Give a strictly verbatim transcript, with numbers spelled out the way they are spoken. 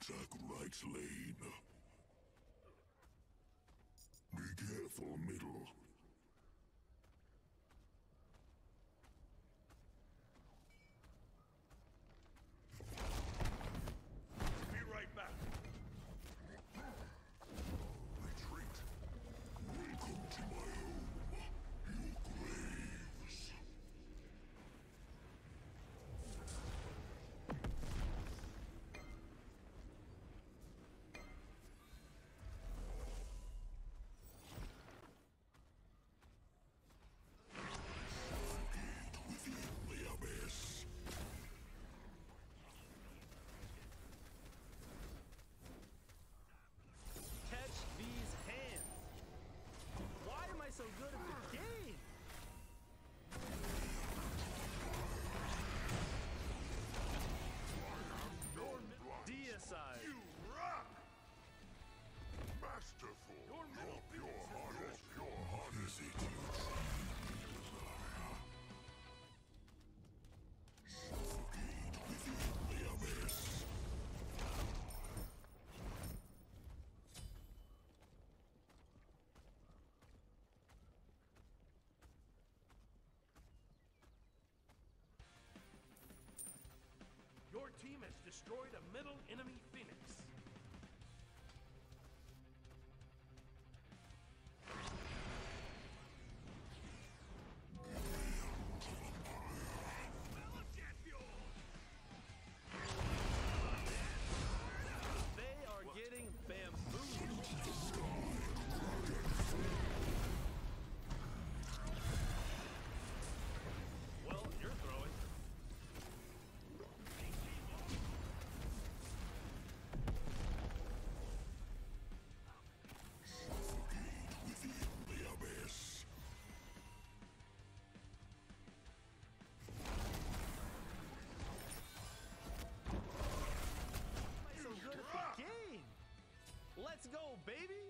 Attack right lane. Be careful, middle. Be right back. Retreat. Welcome to my home. Your graves. Suffocate within the abyss. Catch these hands. Why am I so good at the game? Deicide. You rock! Masterful. Your Your middle pure fingers heart. are Your pure heart is it you desire. Suffocate within the abyss. Your team has destroyed a middle enemy phoenix. They are getting bamboozled. Well, you're throwing. Suffocate within the abyss. So good at the game. Let's go, baby.